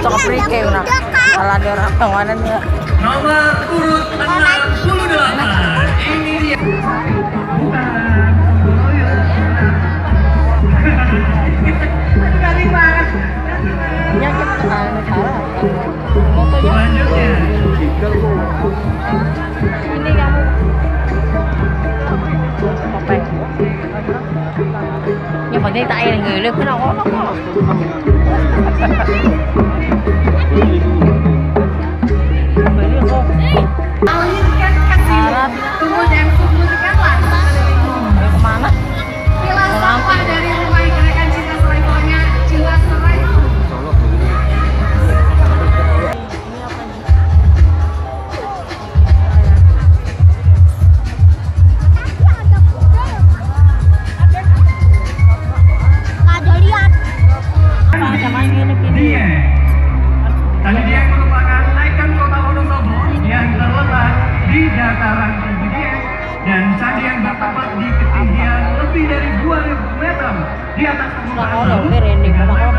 cocok aprike nah. Salah dia orang penganannya. Nomor urut 68. Ini dia. Garing banget. Ya kita salah. Fotonya. Selanjutnya. Ini kamu. Topeng. Nhưng mà đi tay là người lên cái đầu nó có. Alirkan kasih, tunggu dan publikasikanlah Kemana? pilah sampah dari rumah gerakan cinta serai-serainya Cinta Serai. Tadi dia merupakan ikon kota Wonosobo yang terletak di dataran tinggi Dieng dan candi yang bertempat di ketinggian lebih dari 2000 meter di atas permukaan laut.